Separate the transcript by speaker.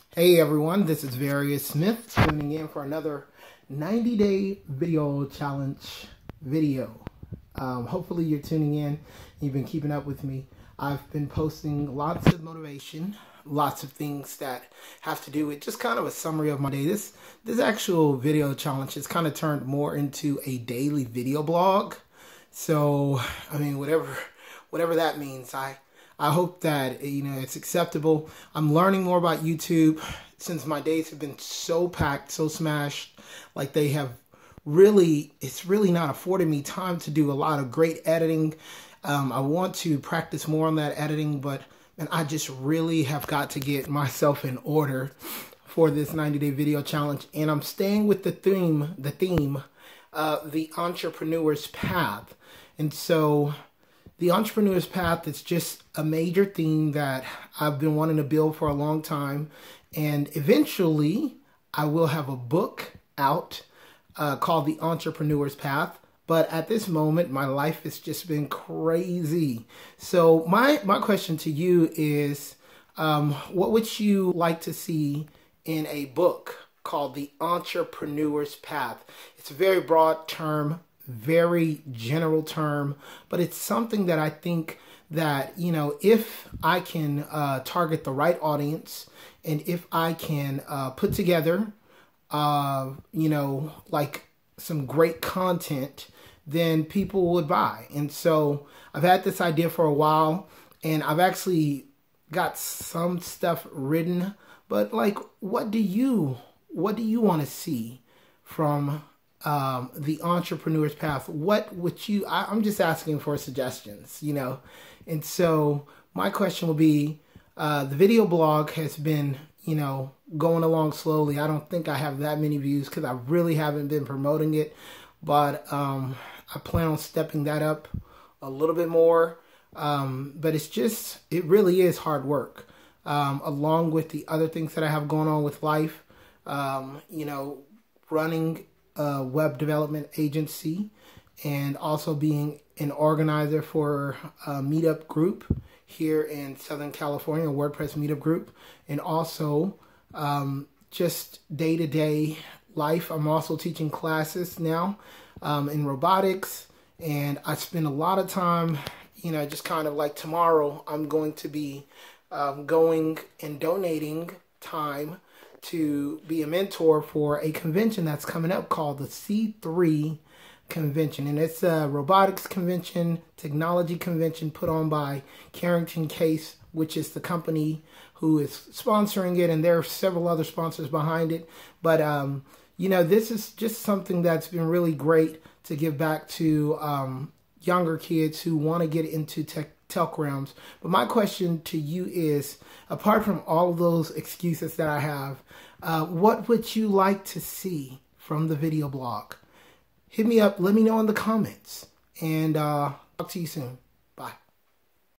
Speaker 1: Hey everyone, this is Various Smith tuning in for another 90-day video challenge video. Hopefully you're tuning in. You've been keeping up with me. I've been posting lots of motivation, lots of things that have to do with just kind of a summary of my day. This actual video challenge has kind of turned more into a daily video blog. So, I mean, whatever that means, I hope that, it's acceptable. I'm learning more about YouTube since my days have been so packed, so smashed. Like they have it's really not affording me time to do a lot of great editing. I want to practice more on that editing, but I just really have got to get myself in order for this 90-day video challenge. And I'm staying with the theme, the entrepreneur's path. And so the entrepreneur's path is just a major theme that I've been wanting to build for a long time. And eventually I will have a book out called The Entrepreneur's Path. But at this moment, my life has just been crazy. So my question to you is, what would you like to see in a book called The Entrepreneur's Path? It's a very broad term, very general term, but it's something that I think that, if I can target the right audience and if I can put together, like some great content, then people would buy. And so I've had this idea for a while and I've actually got some stuff written, but like, what do you want to see from the entrepreneur's path? What would I'm just asking for suggestions, And so my question will be, the video blog has been, going along slowly. I don't think I have that many views because I really haven't been promoting it, but I plan on stepping that up a little bit more. But it really is hard work, along with the other things that I have going on with life, running a web development agency and also being an organizer for a meetup group here in Southern California, a WordPress meetup group, and also just day-to-day life. I'm also teaching classes now in robotics, and I spend a lot of time, just kind of like tomorrow, I'm going to be going and donating time to be a mentor for a convention that's coming up called the C3 convention. And it's a robotics convention, technology convention put on by Carrington Case, which is the company who is sponsoring it. And there are several other sponsors behind it. But, this is just something that's been really great to give back to younger kids who want to get into tech realms. But my question to you is, apart from all of those excuses that I have, what would you like to see from the video blog? Hit me up, let me know in the comments, and talk to you soon.